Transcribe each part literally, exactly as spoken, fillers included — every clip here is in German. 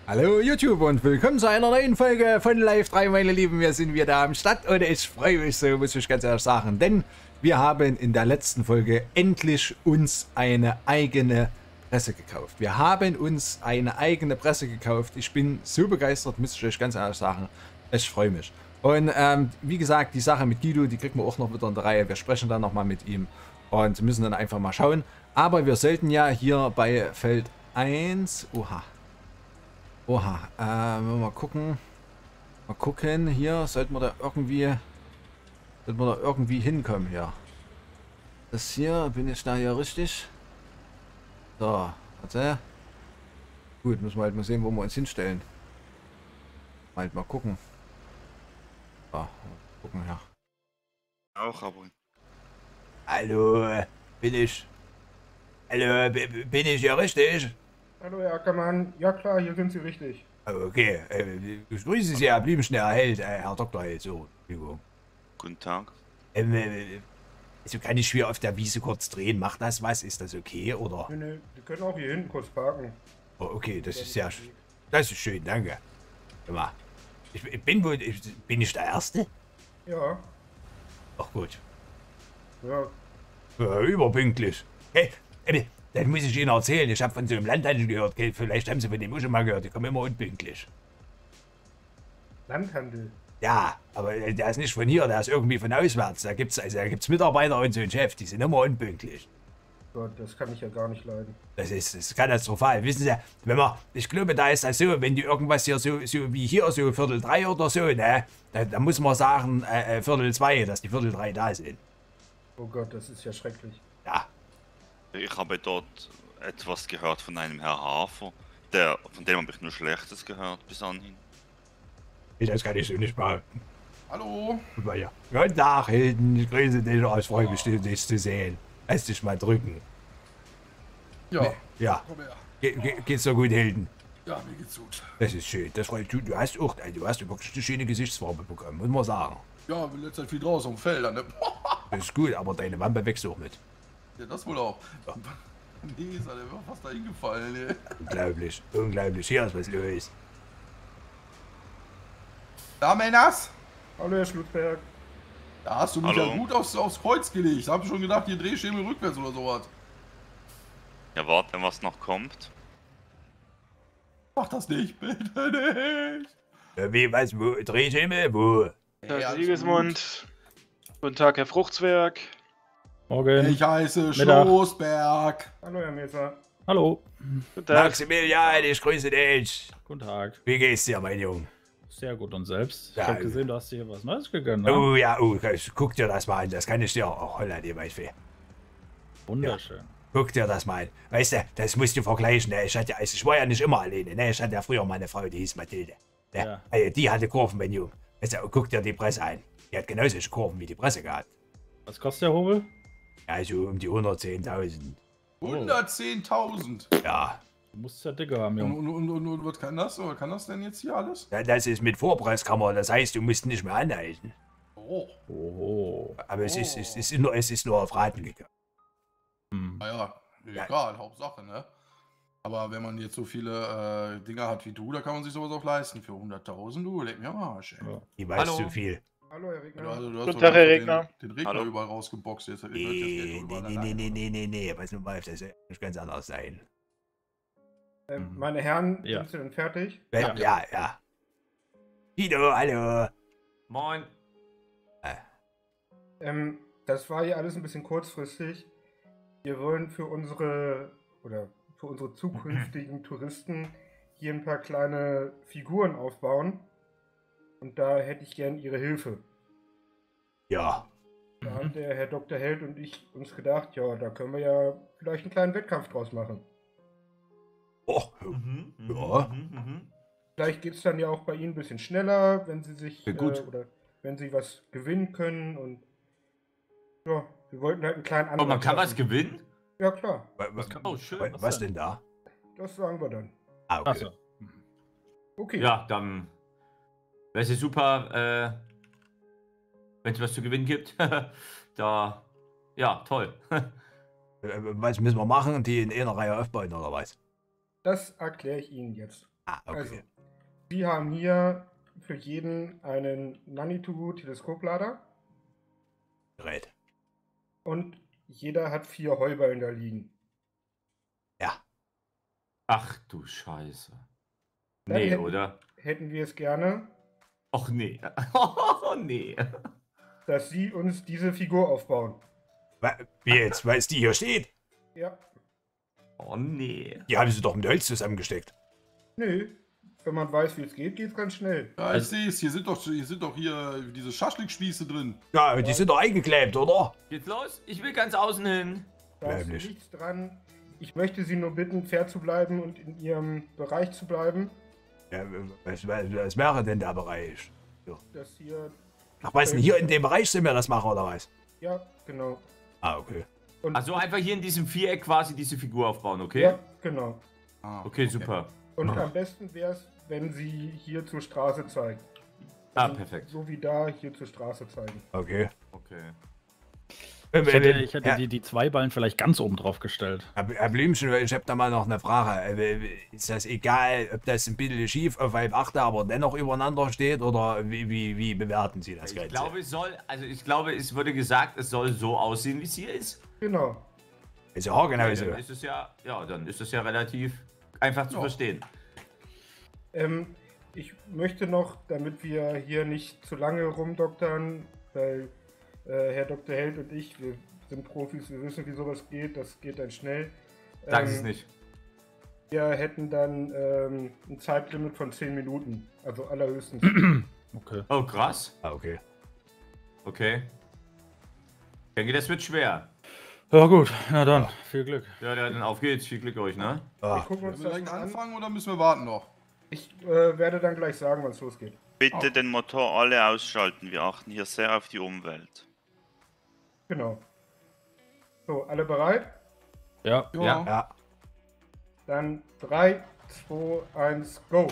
Hallo YouTube und willkommen zu einer neuen Folge von Live drei, meine Lieben. Wir sind wieder am Start und ich freue mich so, muss ich ganz ehrlich sagen, denn wir haben in der letzten Folge endlich uns eine eigene Presse gekauft. Wir haben uns eine eigene Presse gekauft. Ich bin so begeistert, muss ich euch ganz ehrlich sagen. Ich freue mich. Und ähm, wie gesagt, die Sache mit Guido, die kriegen wir auch noch wieder in der Reihe. Wir sprechen dann nochmal mit ihm und müssen dann einfach mal schauen. Aber wir sollten ja hier bei Feld eins... Oha. Oha, äh, mal gucken. Mal gucken, hier sollten wir da irgendwie, sollten wir da irgendwie hinkommen hier. Das hier, bin ich da hier richtig? So, warte. Gut, müssen wir halt mal sehen, wo wir uns hinstellen. Halt mal gucken. So, mal gucken hier. Auch, aber... Hallo, bin ich? Hallo, bin ich hier richtig? Hallo Herr Ackermann, ja klar, hier sind Sie richtig. Okay, äh, ich grüße Sie, Herr Bliebenschnell, Held, äh, Herr Doktor Held, so, Entschuldigung. Guten Tag. Ähm, äh, also kann ich hier auf der Wiese kurz drehen, macht das was, ist das okay, oder? Nee, nee, Sie können auch hier hinten kurz parken. Oh, okay, das ist sehr schön. Das ist schön, danke. Hör mal, ich, ich bin wohl, ich, bin ich der Erste? Ja, Ach gut, ja, ja, überpünktlich. Hey, äh, das muss ich Ihnen erzählen, ich habe von so einem Landhandel gehört, okay, vielleicht haben Sie von dem auch schon mal gehört, die kommen immer unpünktlich. Landhandel. Ja, aber der ist nicht von hier, der ist irgendwie von auswärts. Da gibt's also da gibt's Mitarbeiter und so einen Chef, die sind immer unpünktlich. Gott, das kann ich ja gar nicht leiden. Das ist, das ist katastrophal. Wissen Sie, wenn man, ich glaube, da ist das so, wenn die irgendwas hier so, so wie hier, so Viertel drei oder so, ne, da, da muss man sagen, äh, Viertel zwei, dass die Viertel drei da sind. Oh Gott, das ist ja schrecklich. Ja, Ich habe dort etwas gehört von einem Herr Hafer, der, von dem habe ich nur Schlechtes gehört bis anhin. das kann ich so nicht behaupten. Hallo? Guck mal hier. Guten Tag, Hilden, ich grüße dich, ich freue mich, dich zu sehen. Lass dich mal drücken. Ja, Ja, komm her. Ge ge geht's so gut, Hilden? Ja, mir geht's gut. Das ist schön, das freut du, du hast auch, du hast wirklich eine schöne Gesichtsfarbe bekommen, muss man sagen. Ja, bin letzte Zeit viel draußen auf dem Feld. Ne? Das ist gut, aber deine Wampe wächst auch mit. Ja, das wohl auch. Nee, ist der wäre fast da hingefallen, ey. Unglaublich, unglaublich, hier ist was los. Da, Männers! Hallo Herr Schlutberg. Da hast du mich Hallo. ja gut aufs, aufs Kreuz gelegt. Hab schon gedacht, hier Drehschemel rückwärts oder sowas. Ja, warte, was noch kommt. Mach das nicht, bitte nicht. Äh, Wie, was, wo, Drehschemel, wo? Hey, Herr alles Siegesmund. Guten Tag, Herr Fruchtzwerg. Morgen. gut. Ich heiße Mittag. Schlossberg. Hallo Herr Messer. Hallo. Guten Tag. Maximilian, ich grüße dich. Guten Tag. Wie geht's dir, mein Junge? Sehr gut und selbst. Ja, Ich habe gesehen, du hast dir hier was Neues gegönnt. Ne? Oh ja, oh, guck dir das mal an, das kann ich dir auch, oh, holla dir mein Fee. Wunderschön. Guck dir das mal an. Weißt du, das musst du vergleichen, ne? Ich hatte, also ich war ja nicht immer alleine, ne? Ich hatte ja früher mal eine Frau, die hieß Mathilde. Ne? Ja. Also die hatte Kurven, mein Junge. Weißt du, guck dir die Presse an. Die hat genauso Kurven wie die Presse gehabt. Was kostet der Hobel? Ja, so um die hundertzehntausend. hundertzehntausend. Ja. Du musst es ja dicker haben, Und, Junge. und, und, und was kann das? Was kann das denn jetzt hier alles? Ja, das ist mit Vorpresskammer, das heißt, du musst nicht mehr anhalten. Oh, Oho. Aber es, ist, es, ist nur, es ist nur auf Raten gegangen. Hm. naja, egal, Hauptsache, ne? Aber wenn man jetzt so viele äh, Dinger hat wie du, da kann man sich sowas auch leisten. Für hunderttausend, du, leck mir am Arsch, ey. Ja. Die weiß Hallo. zu viel. Hallo Herr Ja, Regner. also, du hast Guten doch Tag, Herr den, Regner. Den Regner Hallo. überall rausgeboxt. Jetzt, jetzt, jetzt Nee, geht nee, überall nee, alleine. nee, nee, nee, nee, pass nur mal auf, das soll nicht ganz anders sein. Ähm, Mhm. meine Herren, Ja. sind Sie denn fertig? Ja, ja. ja. Guido, hallo. Moin. Ähm, das war ja alles ein bisschen kurzfristig. Wir wollen für unsere, oder für unsere zukünftigen Touristen hier ein paar kleine Figuren aufbauen. Und da hätte ich gern Ihre Hilfe. Ja. Da haben der Herr Doktor Held und ich uns gedacht, ja, da können wir ja vielleicht einen kleinen Wettkampf draus machen. Oh, Mhm, mhm, Ja. mhm, mhm. Vielleicht geht es dann ja auch bei Ihnen ein bisschen schneller, wenn Sie sich Ja, gut. Äh, oder wenn Sie was gewinnen können und ja, wir wollten halt einen kleinen Oh, man Anreiz kann was schaffen. gewinnen? Ja klar, wa- wa- Oh, schön. wa- Was was denn? denn da? das sagen wir dann. Ah, okay. Achso. Okay. Ja, dann wäre es super, äh, wenn es was zu gewinnen gibt. Da, ja, toll. Äh, Was müssen wir machen? Die in einer Reihe aufbauen oder was? Das erkläre ich Ihnen jetzt. Ah, okay. Also, Sie haben hier für jeden einen Manitou-Teleskoplader Gerät. und jeder hat vier Heuballen da liegen. Ja. Ach du Scheiße. Dann Nee, hätten, oder? hätten wir es gerne, Och nee. Oh nee. dass Sie uns diese Figur aufbauen. Wa- Wie jetzt? Weil es die hier steht? Ja, Oh nee. Die haben sie doch mit Holz zusammengesteckt. nö. Wenn man weiß, wie es geht, geht es ganz schnell. Ja, ich sehe es. Hier sind doch, hier sind doch hier diese Schaschlikspieße drin. Ja, aber die sind doch eingeklebt, oder? Geht's los? Ich will ganz außen hin. Da ist Nämlich. nichts dran. Ich möchte Sie nur bitten, fair zu bleiben und in Ihrem Bereich zu bleiben. Ja, was, was, was wäre denn der Bereich? Das hier, Ach, was denn hier in dem Bereich sind wir das machen, oder was? ja, genau. Ah, okay. Und, Also einfach hier in diesem Viereck quasi diese Figur aufbauen, okay? ja, genau. Ah, Okay, super. Und am besten wäre es, wenn Sie hier zur Straße zeigen. Ah, Also, perfekt. So wie da, hier zur Straße zeigen. Okay. Okay. Ich hätte, ich hätte Ja, die, die zwei Ballen vielleicht ganz oben drauf gestellt. Herr Herr Blümchen, ich habe da mal noch eine Frage. Äh, Ist das egal, ob das ein bisschen schief auf halb acht, aber dennoch übereinander steht? Oder wie, wie, wie bewerten Sie das Ich Ganze? glaube, es soll, also ich glaube, es wurde gesagt, es soll so aussehen, wie es hier ist. Genau. Ist ja auch genau Okay, so. dann ist es ja, ja, dann ist es ja relativ einfach zu Ja. verstehen. Ähm, ich möchte noch, damit wir hier nicht zu lange rumdoktern, weil äh, Herr Doktor Held und ich, wir sind Profis, wir wissen, wie sowas geht, das geht dann schnell. Sag Ähm, es nicht. Wir hätten dann ähm, ein Zeitlimit von zehn Minuten, also allerhöchstens. Okay. Oh, krass. Ah, okay. Okay. Ich denke, das wird schwer. Ja gut, na dann, viel Glück. Ja, ja, dann auf geht's. Viel Glück euch, ne? Wir Ah, gucken uns Wollen wir das direkt mal an. anfangen oder müssen wir warten noch? Ich äh, werde dann gleich sagen, wann es losgeht. Bitte Okay. den Motor alle ausschalten. Wir achten hier sehr auf die Umwelt. Genau. So, alle bereit? Ja. Ja. ja. Dann drei, zwei, eins, go!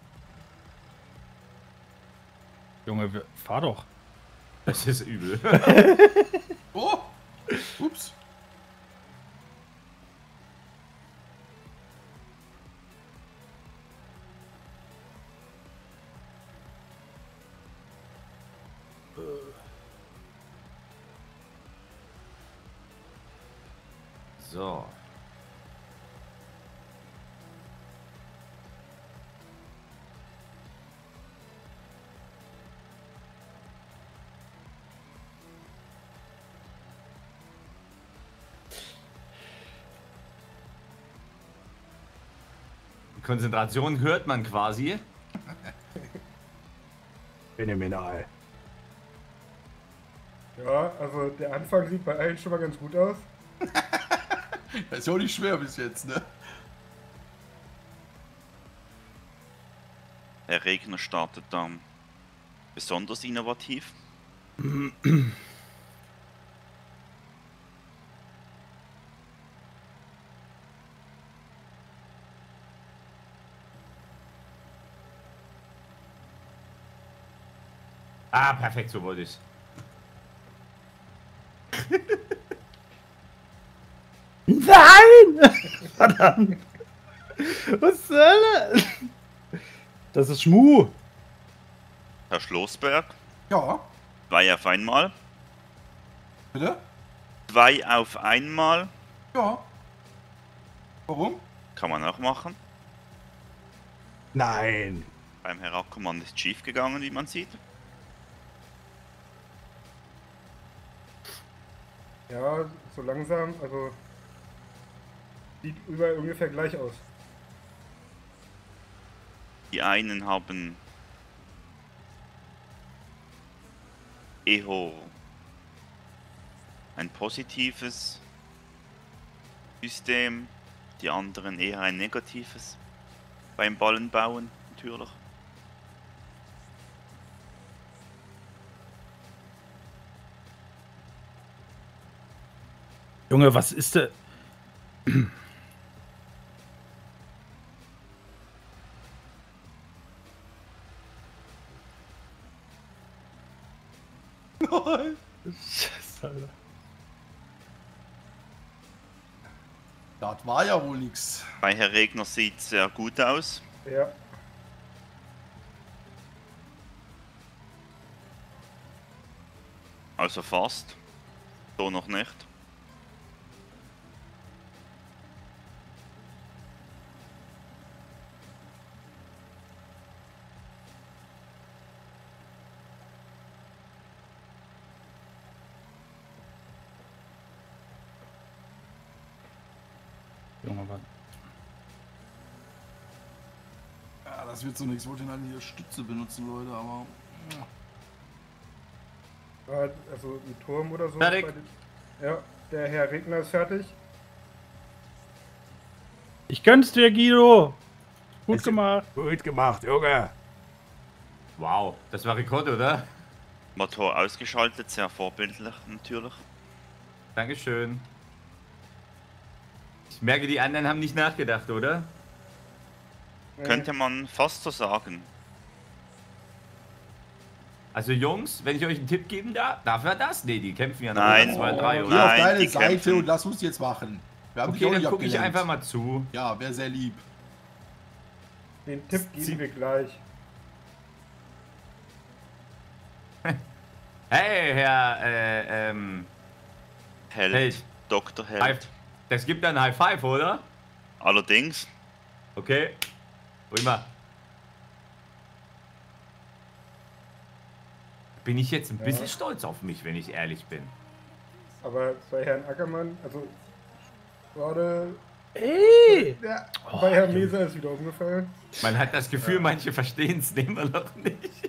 Junge, wir- fahr doch. Das ist übel. Oh! Ups. So. Die Konzentration hört man quasi. Phänomenal. Ja, also der Anfang sieht bei allen schon mal ganz gut aus. Das ist ja auch nicht schwer bis jetzt, ne? Der Regner startet dann besonders innovativ. Ah, perfekt, so wollte ich's. Nein! Verdammt! Was soll das? Das ist Schmu. Herr Schlossberg, Ja, zwei auf einmal. bitte? Zwei auf einmal. Ja. Warum? Kann man auch machen. Nein. Beim Herakkommand ist schief gegangen, wie man sieht. Ja, so langsam, also sieht überall ungefähr gleich aus. Die einen haben eher ein positives System, die anderen eher ein negatives. Beim Ballenbauen natürlich. Junge, was ist da? Nein. Scheiße, Alter. Das war ja wohl nix. Bei Herr Regner sieht sehr gut aus. Ja. Also fast. So noch nicht. Junge, was? Ja, das wird so nichts. Ich wollte halt hier Stütze benutzen, Leute, aber. Ja, also ein Turm oder so. Fertig. bei den- Ja, der Herr Regner ist fertig. Ich gönn's dir, Guido. Gut Also- gemacht. Gut gemacht, Junge. Wow, das war Rekord, oder? Motor ausgeschaltet, sehr vorbildlich natürlich. Dankeschön. Ich merke, die anderen haben nicht nachgedacht, oder? Äh, Könnte man fast so sagen. Also Jungs, wenn ich euch einen Tipp geben darf, darf er das? Nee, die kämpfen ja noch Nein. zwei, drei, Geh oder? auf Nein, deine die Seite kämpfen. und lass uns jetzt machen. Wir haben dich Okay, auch dann nicht gucke ich abgelenkt. einfach mal zu. Ja, wäre sehr lieb. Den Tipp geben wir gleich. Hey, Herr, äh, ähm, Held. Held. Doktor Held. High, das gibt dann High Five, oder? Allerdings. Okay. Prima. Bin ich jetzt ein Ja. bisschen stolz auf mich, wenn ich ehrlich bin. Aber bei Herrn Ackermann, also gerade Ey! ja, Oh, bei Herrn Junge. Meser ist wieder umgefallen. Man hat das Gefühl, manche verstehen es immer noch nicht.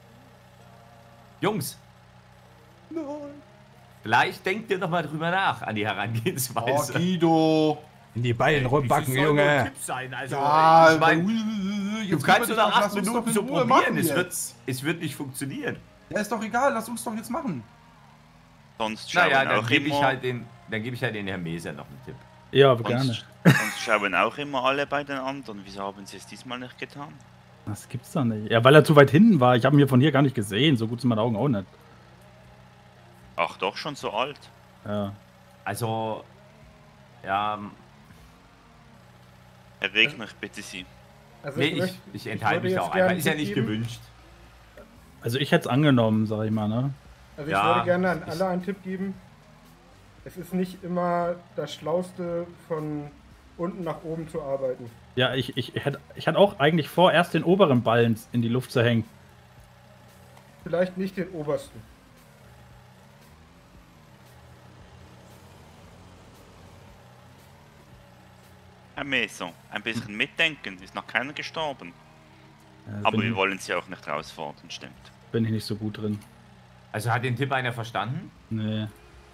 Jungs, Nein. vielleicht denkt ihr noch mal drüber nach an die Oh, Herangehensweise. Guido. In die Beine rumbacken, Es soll nur ein Junge. Tipp sein, also, Ja, ich mein, jetzt du kannst nur doch, nach acht lass uns Minuten doch so in Ruhe probieren, machen es wird, jetzt. es wird nicht funktionieren. Ja, ist doch egal, lass uns doch jetzt machen. Sonst schauen Naja, dann auch gebe ich immer. halt den, dann gebe ich halt den Herrn Meser noch einen Tipp. Ja, gerne. sonst, sonst schauen auch immer alle bei den anderen. Wieso haben sie es diesmal nicht getan? Das gibt's doch nicht. Ja, weil er zu weit hinten war. Ich habe ihn hier von hier gar nicht gesehen. So gut sind meine Augen auch nicht. Ach doch, schon so alt. Ja. Also, ja, Herr Regner, ich bitte Sie. Also nee, ich, möchte- ich enthalte würde mich da jetzt auch gerne einfach. Ist ja einen nicht Tipp geben. gewünscht. Also ich hätte es angenommen, sag ich mal, ne? Also ich Ja, würde gerne an ich- alle einen Tipp geben. Es ist nicht immer das Schlauste, von unten nach oben zu arbeiten. Ja, ich, ich, ich, hätte, ich hatte auch eigentlich vor, erst den oberen Ballen in die Luft zu hängen. Vielleicht nicht den obersten. Herr Meser, ein bisschen mitdenken, ist noch keiner gestorben. Ja, Aber bin, wir wollen Sie auch nicht herausfordern, stimmt. bin ich nicht so gut drin. Also hat den Tipp einer verstanden? Nee.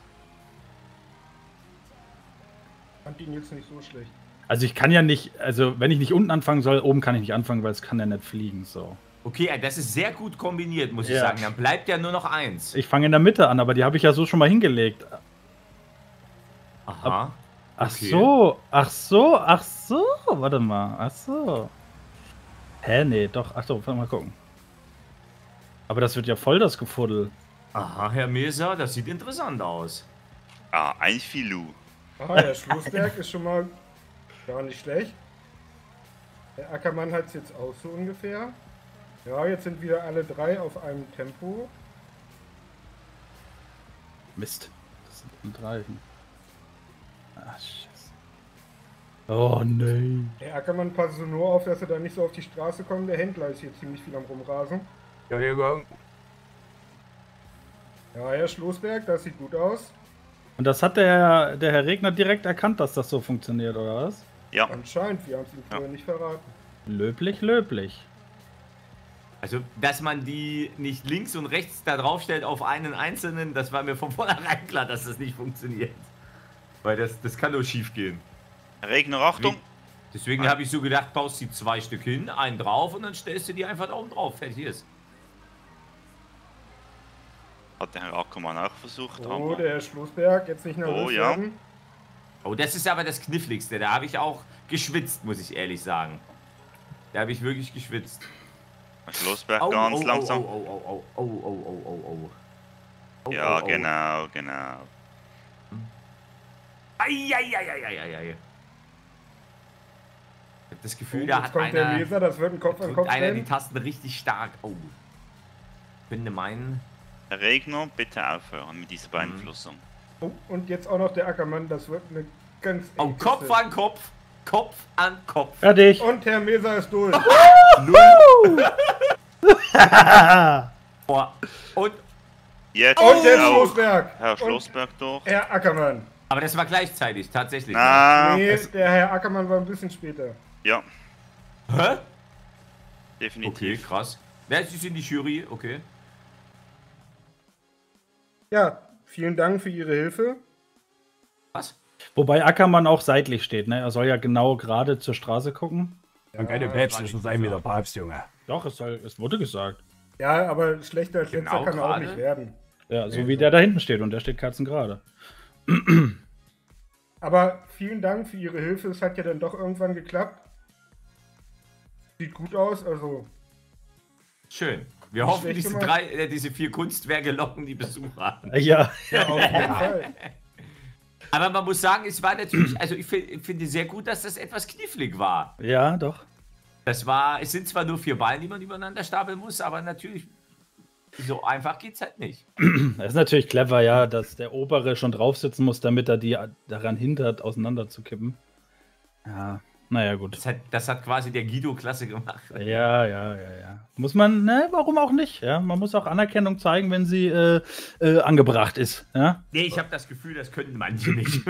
Fand ihn jetzt nicht so schlecht. Also ich kann ja nicht, also wenn ich nicht unten anfangen soll, oben kann ich nicht anfangen, weil es kann ja nicht fliegen, so. Okay, das ist sehr gut kombiniert, muss ich Ja. sagen. Dann bleibt ja nur noch eins. Ich fange in der Mitte an, aber die habe ich ja so schon mal hingelegt. Aha. Ach Okay. so, ach so, ach so, warte mal, ach so. Hä, nee, doch, ach so, warte mal gucken. Aber das wird ja voll das Gefuddel. Aha, Herr Meser, das sieht interessant aus. Ah, ein Filou. Ah, der Schlussberg ist schon mal gar nicht schlecht. Der Ackermann hat es jetzt auch so ungefähr. Ja, jetzt sind wieder alle drei auf einem Tempo. Mist. Das sind ein Dreifen. Ach, scheiße. Oh, nee. Der Ackermann passt so nur auf, dass er da nicht so auf die Straße kommt. Der Händler ist hier ziemlich viel am Rumrasen. Entschuldigung. Ja, Herr Schlossberg, das sieht gut aus. Und das hat der, der Herr Regner direkt erkannt, dass das so funktioniert, oder was? Ja, Anscheinend, wir haben es ihm vorher nicht verraten. Löblich, löblich. Also, dass man die nicht links und rechts da drauf stellt auf einen einzelnen, das war mir von vornherein klar, dass das nicht funktioniert. Weil das, das kann nur schief gehen. Herr Regner, Achtung. Deswegen habe ich so gedacht, baust die zwei Stück hin, einen drauf und dann stellst du die einfach da oben drauf. Fertig ist. Hat der Herr Ackermann auch versucht, Oh, aber der Herr Schlossberg, jetzt nicht nervös Oh, ja. werden. Oh, das ist aber das Kniffligste. Da habe ich auch geschwitzt, muss ich ehrlich sagen. Da habe ich wirklich geschwitzt. Herr Schlossberg Au, ganz au, langsam. Oh, oh, oh, oh, oh, oh, oh, oh, oh. Oh, Ja, oh, oh. genau, genau. Eieieiei. das Gefühl, Oh, da jetzt hat kommt der einer, Leser, das wird ein Kopf an drückt Kopf einer die stellen. Tasten richtig stark. Oh. Ich finde meinen. Herr Regner, bitte aufhören mit dieser Beeinflussung. Oh, und jetzt auch noch der Ackermann, das wird eine ganz Oh, enge Kopf Kiste. an Kopf. Kopf an Kopf. Fertig. Und Herr Meser ist durch. Boah. Und. Jetzt Und jetzt auch Schlossberg. Herr Und Schlossberg durch. Herr Ackermann. Aber das war gleichzeitig, tatsächlich. Na, Nee, der Herr Ackermann war ein bisschen später. ja, Hä? Okay, definitiv. krass. Wer ist in die Jury? Okay. Ja, vielen Dank für Ihre Hilfe. Was? Wobei Ackermann auch seitlich steht, ne? Er soll ja genau gerade zur Straße gucken. Man kann keine päpstlichen sein wie der Papst, Junge. Doch, es, soll, es wurde gesagt. Ja, aber schlechter als Genau letzter kann er auch gerade. nicht werden. Ja, so wie der da hinten steht und der steht katzengerade. Aber vielen Dank für Ihre Hilfe. Es hat ja dann doch irgendwann geklappt. Sieht gut aus, also Schön. Wir Nicht hoffen, schlecht diese, gemacht. drei, äh, diese vier Kunstwerke locken die Besucher an. Ja, ja, auf jeden Fall. Aber man muss sagen, es war natürlich, also ich, find, ich finde sehr gut, dass das etwas knifflig war. ja, doch. Das war, es sind zwar nur vier Ballen, die man übereinander stapeln muss, aber natürlich, so einfach geht's halt nicht. Das ist natürlich clever, ja, dass der Obere schon drauf sitzen muss, damit er die daran hindert, auseinanderzukippen. Ja, naja, gut. Das hat, das hat quasi der Guido klasse gemacht. Ja, ja, ja, ja. Muss man, ne, warum auch nicht? Ja, man muss auch Anerkennung zeigen, wenn sie äh, äh, angebracht ist. Ja? Nee, ich habe das Gefühl, das könnten manche nicht.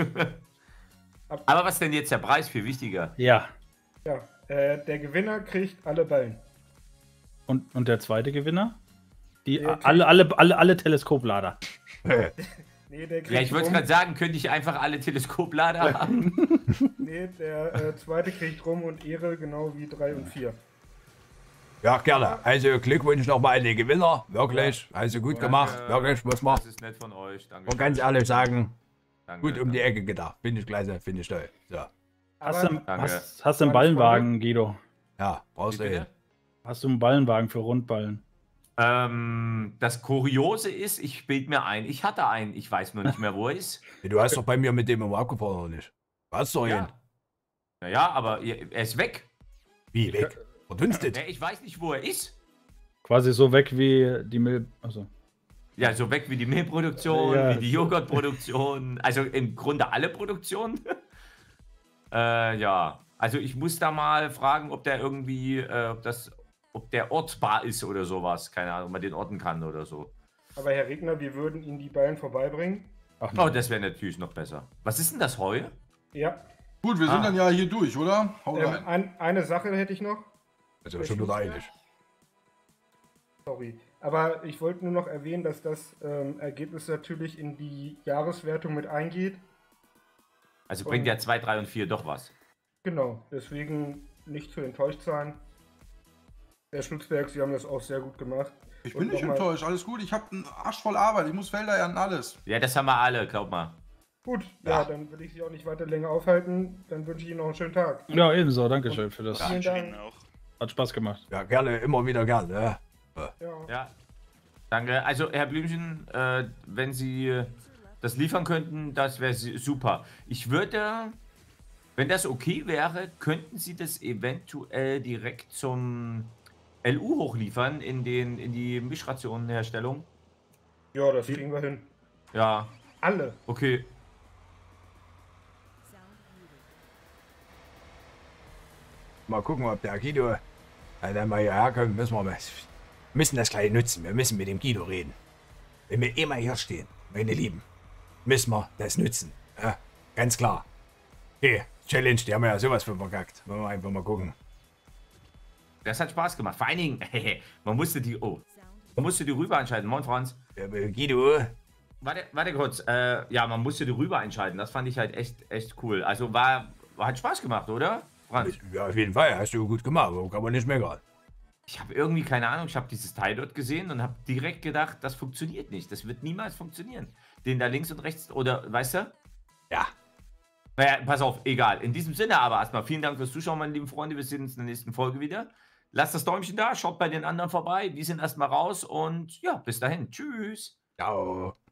Aber was denn jetzt der Preis? Viel wichtiger. Ja. Ja, äh, der Gewinner kriegt alle Ballen. Und, und der zweite Gewinner? Die Der kriegt- alle, alle, alle, alle Teleskoplader. Nee, der kriegt Ja, ich wollte rum, gerade sagen, könnte ich einfach alle Teleskoplader haben? nee, der äh, zweite kriegt Rum und Ehre, genau wie drei und vier. Ja, gerne. Also Glückwunsch nochmal an den Gewinner. Wirklich. Also gut gemacht. Wirklich, muss man. Das ist nett von euch. Danke. Und ganz ehrlich sagen, Danke, gut um die danke. Ecke gedacht. Finde ich klasse, finde ich toll. So. Hast du, Aber Danke. hast, hast du einen Meine Ballenwagen, Guido? Ja, brauchst du Wie hin. bitte? Hast du einen Ballenwagen für Rundballen? Ähm, das Kuriose ist, ich bild mir ein, ich hatte einen, ich weiß nur nicht mehr, wo er ist. Du hast doch bei mir mit dem immer abgefahren, oder nicht? Du hast doch ihn. Ja. Naja, aber er er ist weg. Wie, weg? Verdunstet? Ja, ich weiß nicht, wo er ist. Quasi so weg wie die Milch. Also. Ja, so weg wie die Mehlproduktion, Ja. wie die Joghurtproduktion, also im Grunde alle Produktionen. äh, ja, also ich muss da mal fragen, ob der irgendwie, äh, ob das, ob der ortbar ist oder sowas. Keine Ahnung, ob man den orten kann oder so. Aber Herr Regner, wir würden Ihnen die Ballen vorbeibringen. Ach, Oh, das wäre natürlich noch besser. Was ist denn das Heu? Ja. Gut, wir sind Ah. dann ja hier durch, oder? Hau Ähm, rein. ein, eine Sache hätte ich noch. Also schon wieder eilig. Sorry. Aber ich wollte nur noch erwähnen, dass das ähm, Ergebnis natürlich in die Jahreswertung mit eingeht. Also bringt ja zwei, drei und vier doch was. Genau. Deswegen nicht zu enttäuscht sein. Herr Schlutzberg, Sie haben das auch sehr gut gemacht. Ich Und bin nicht nochmal- enttäuscht, alles gut. Ich habe einen Arsch voll Arbeit. Ich muss Felder ernten, alles. Ja, das haben wir alle, glaub mal. Gut, ja. Ja. dann will ich Sie auch nicht weiter länger aufhalten. Dann wünsche ich Ihnen noch einen schönen Tag. Ja, ebenso. Dankeschön für das. Vielen Wünsche Dank. Ihnen auch. Hat Spaß gemacht. Ja, gerne, immer wieder gerne. Ja. Ja. Ja, danke. Also, Herr Blümchen, äh, wenn Sie äh, das liefern könnten, das wäre super. Ich würde, wenn das okay wäre, könnten Sie das eventuell direkt zum L U hochliefern in, den, in die Mischrationenherstellung? Ja, das kriegen wir hin. Ja, Alle. okay. Mal gucken, ob der Guido, äh, dann mal hierher kommt, müssen wir mal, müssen das gleich nutzen. Wir müssen mit dem Guido reden. Wenn wir immer hier stehen, meine Lieben, müssen wir das nutzen. Ja, ganz klar. Okay, Challenge, die haben wir ja sowas von verkackt. Wollen wir einfach mal gucken. Das hat Spaß gemacht. Vor allen Dingen, man musste die, oh, man musste die rüber einschalten. Moin, Franz. Ja, aber Guido, Warte, warte kurz. Äh, ja, man musste die rüber einschalten. Das fand ich halt echt, echt cool. Also war, war hat Spaß gemacht, oder? Franz? ja, auf jeden Fall, hast du gut gemacht, aber kann man nicht meckern. Ich habe irgendwie, keine Ahnung, ich habe dieses Teil dort gesehen und habe direkt gedacht, das funktioniert nicht. Das wird niemals funktionieren. Den da links und rechts, oder, weißt du? Ja. Naja, pass auf, egal. In diesem Sinne aber erstmal vielen Dank fürs Zuschauen, meine lieben Freunde. Wir sehen uns in der nächsten Folge wieder. Lasst das Däumchen da, schaut bei den anderen vorbei. Wir sind erstmal raus und ja, bis dahin. Tschüss. Ciao.